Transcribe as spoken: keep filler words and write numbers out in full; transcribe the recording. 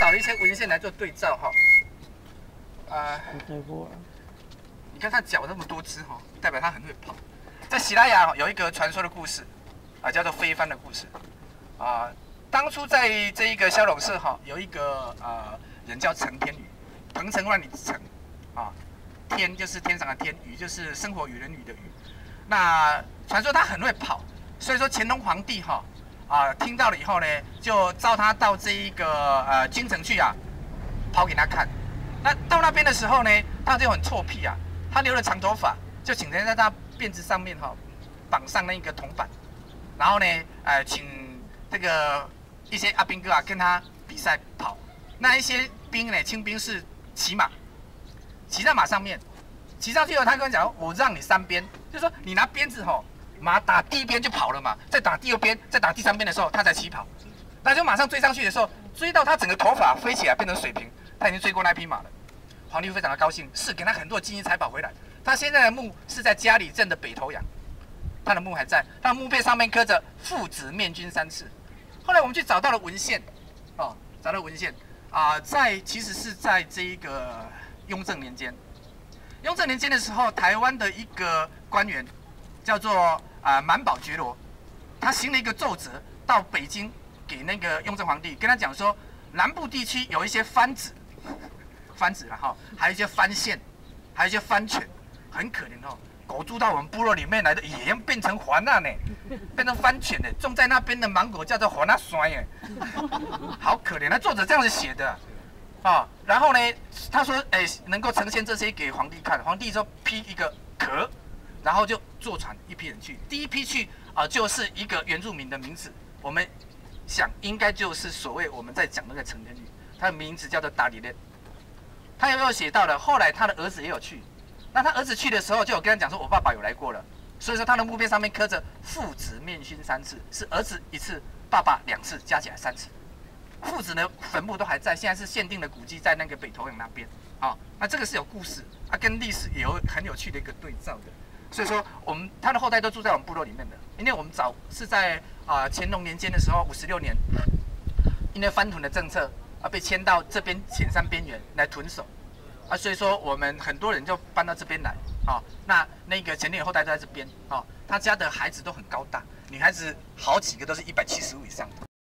找了一些文献来做对照哈。啊、呃，你看它脚那么多只哈，代表它很会跑。在喜拉雅有一个传说的故事啊，叫做飞帆的故事啊。当初在这一个骁龙社哈，有一个呃人叫程天宇，鹏程万里之程啊，天就是天上的天，宇就是生活与人语的语。那传说他很会跑，所以说乾隆皇帝哈啊听到了以后呢，就召他到这一个呃京城去啊，跑给他看。那到那边的时候呢，他就很臭屁啊，他留了长头发，就请人在他辫子上面哈绑上那个铜板，然后呢，呃，请这个一些阿兵哥啊跟他比赛跑。那一些兵呢，清兵是骑马，骑在马上面，骑上去后，他跟我讲，我让你三鞭，就是说你拿鞭子吼，马打第一鞭就跑了嘛，再打第二鞭，再打第三鞭的时候，他才起跑。那就马上追上去的时候，追到他整个头发飞起来变成水平，他已经追过那匹马了。皇帝非常的高兴，是给他很多金银财宝回来。他现在的墓是在嘉里镇的北头洋，他的墓还在，他的墓碑上面刻着“父子面君三次”。后来我们去找到了文献，哦，找到文献啊、呃，在其实是在这一个雍正年间，雍正年间的时候，台湾的一个官员叫做啊、呃、满宝觉罗，他行了一个奏折到北京给那个雍正皇帝，跟他讲说，南部地区有一些番子，番子了哈，还有一些番县，还有一些番犬，很可怜哦。狗住到我们部落里面来的，也变成环啊呢，变成番犬呢。种在那边的芒果叫做环啊酸耶，好可怜。那作者这样子写的啊、哦，然后呢，他说，哎，能够呈现这些给皇帝看，皇帝就批一个壳，然后就坐船一批人去。第一批去啊、呃，就是一个原住民的名字，我们想应该就是所谓我们在讲那个程天宇，他的名字叫做达里列。他有没有写到了？后来他的儿子也有去。那他儿子去的时候，就有跟他讲说，我爸爸有来过了，所以说他的墓碑上面刻着父子面勋三次，是儿子一次，爸爸两次，加起来三次。父子的坟墓都还在，现在是限定的古迹，在那个北投洋那边。啊、哦，那这个是有故事，啊，跟历史也有很有趣的一个对照的。所以说，我们他的后代都住在我们部落里面的，因为我们早是在啊、呃、乾隆年间的时候，五十六年，因为番屯的政策啊，被迁到这边浅山边缘来屯守。啊，所以说我们很多人就搬到这边来啊、哦。那那个前面后代都在这边啊、哦。他家的孩子都很高大，女孩子好几个都是一百七十五以上的。